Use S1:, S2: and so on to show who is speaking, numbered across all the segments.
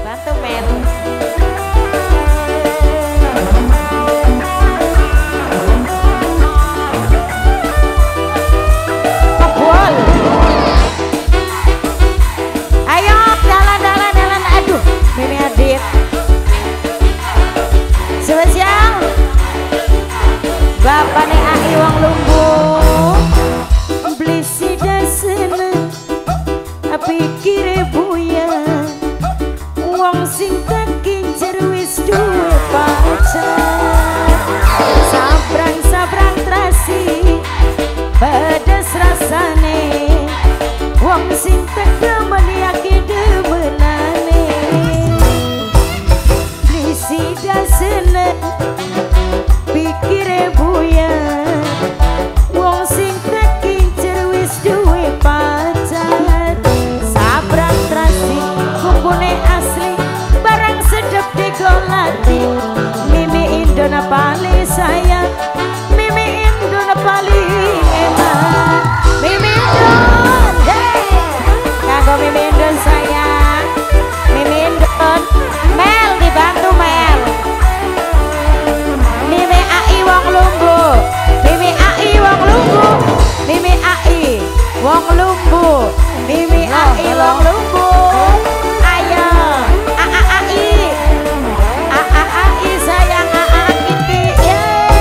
S1: Bantu Mel. Kebol. Ayo dalan. Aduh, Mimi Adit. Spesial. Bapakne Ai wong Lumbu. Beli sida seneng. Pikire buya. Wong sing tak kincir wis duwe pacar. Sabrang terasi pedes rasane. Wong sing tak demen yakin demenane. Beli sida seneng pikire buya. Wong sing tak kincir wis duwe pacar. Sabrang terasi kumpune asli barang sedep digolati. Mimi Indona paling sayang, Mimi Indona paling enak. Mimi Indon, hey, kanggo Mimi Indon sayang, Mimi Indon. Mel dibantu Mel. Mimi Ai wong Lumbu, Mimi Ai wong Lumbu, Mimi Ai wong Lumbu, Mimi Ai wong Lumbu. Ayo Ai sayang Kiki ya.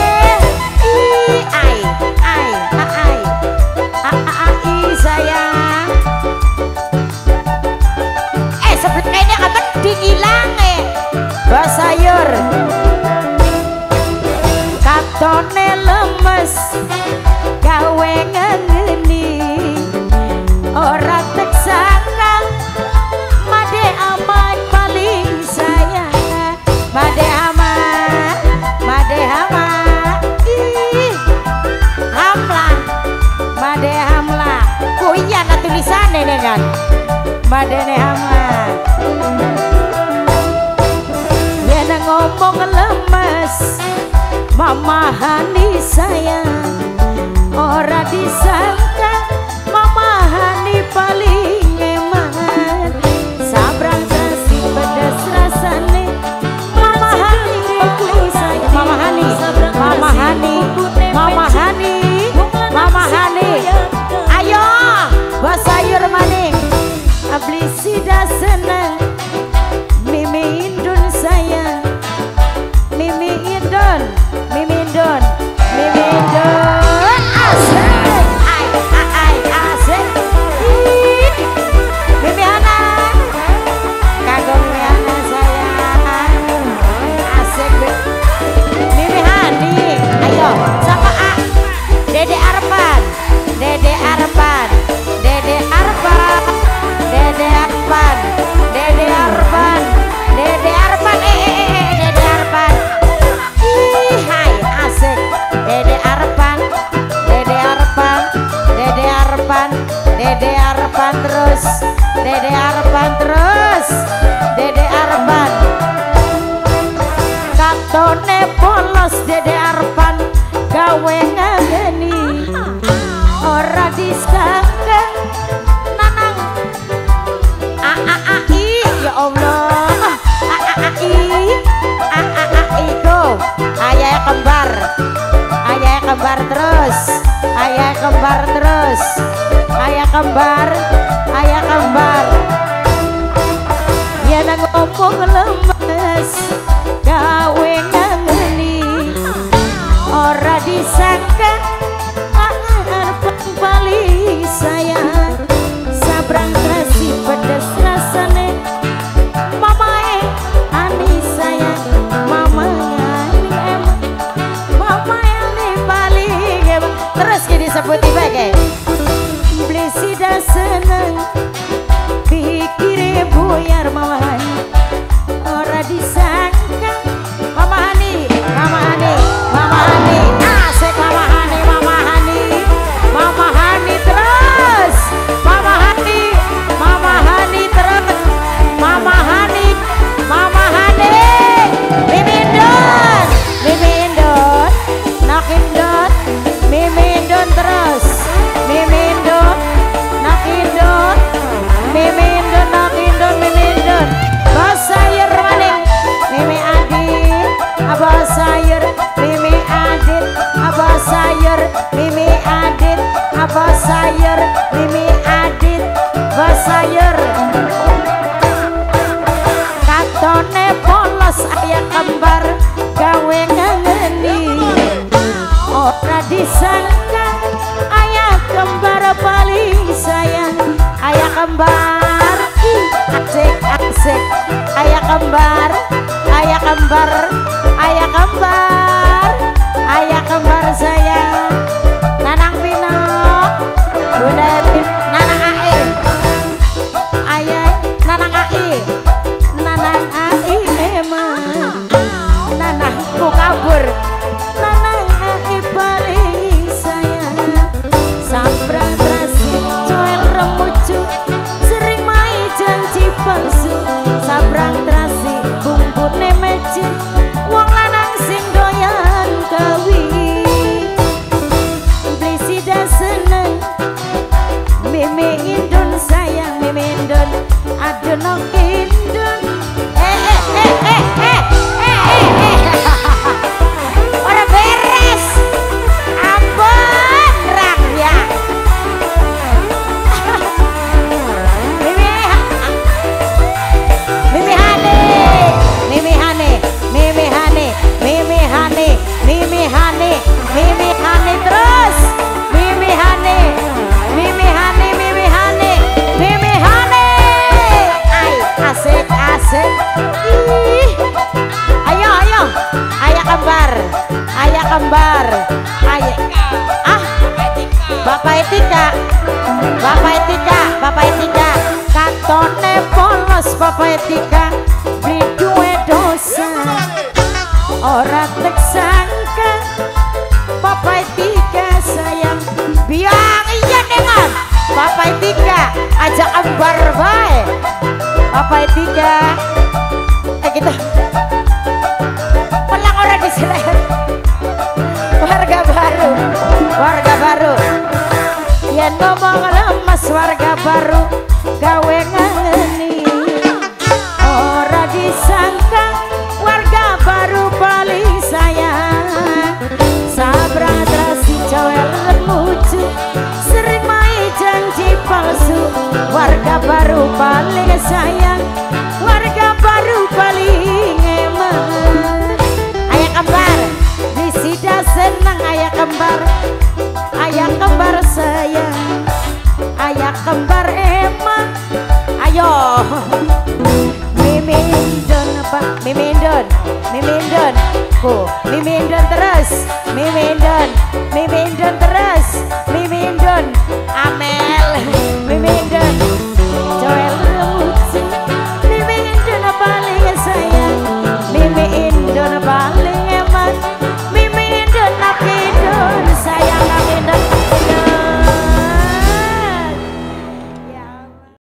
S1: Ai sayang. Seperti ini apa dihilang basayur. Katone lemes gawe ngengeni. Ora tek sangka Made aman paling sayang. Made aman ih hamlah. Made hamlah kuyan tulisannya nih kan. Made ne hamlah. Yen ngomong lemes Mama Hani sayang. Ora disangka Mama Hani paling eman. Sabrang terasi pedas rasane. Mama Hani paling sayang. Mama Hani, Mama Hani, Mama Hani, Mama Hani. Ayo basayur maning. Abli sida seneng. Mimi Indon sayang. Mimi Indon, Mimi Indon, Mimi Indon. Asik, ai asik. Mimi Hana, kagum Mimi Hana sayang. Asik Mimi Hani. Ayo sama Dede Arpan, Dede Arpan, Dede Arpan, Dede Arpan, Dede Arpan, Dede Arpan, Dede Arpan. Hai asik. Dede Arpan, Dede Arpan, Dede Arpan, Dede Arpan terus, Dede Arpan terus, Dede Arpan. Katone polos Dede Arpan gawe ngageni. Ora disangka nanang ai ya Allah. Ai go ayah kembar terus, ayah kembar terus, ayah kembar ya nang ngomong lemes gawe ngangeni. Ora disangka paling sayang. Sabrang terasi pedes rasane. Mama Ani sayang. Mama Ani emang. Mama Ani paling emang. Terus gini sebut sebagai beli sida seneng pikire buyar Mama Ani. disangka ayah kembar paling sayang. Ayah kembar asik asik. Ayah kembar, ayah kembar, ayah kembar, ayah kembar sayang. Nanang Pino, Bunda Nanang Ai, ayah Nanang Ai, Nanang Ai emang Nanangku kabur. Nanang Ai paling sayang. Sabrang terasi coel remucu, sering main janji palsu. Sabrang terasi bumbune meci, wong lanang sing doyan kawin. Blisida seneng Mimi Indun sayang, Mimi Indun aduh nok Indun. Ora beres ampun rakyat. Mimi Hane, Mimi Hane, Mimi Hane, Mimi Hane, Mimi Hane, Mimi Hane terus. Mimi Hane, Mimi Hane, Mimi Hane, Mimi Hane. Ay, asik asik. Ih. Ayo ayo, ayah kembar, ayah kembar, ayah. Ah, Bapak Etika, Bapak Etika, Bapak Etika. Katone polos Bapak Etika, beli duwe dosa. Ora tek sangka Bapak Etika sayang. Biang iya dengan Bapak Etika, ajak kembar bae. Bapak Etika, kita pelang orang di sini. Warga baru, warga baru. Ya ngomong lemes warga baru, gawe ngangeni. Ora disangka warga baru paling sayang. Sabrang terasi coel lucu, sering main janji palsu. Warga baru paling sayang, warga baru paling emang. Ayah kembar, Blisida senang ayah kembar. Ayah kembar sayang, ayah kembar emang. Ayo Mimi Indun Pak, Mimi Indun, Mimi Indun ku, Mimi Indun terus, Mimi Indun.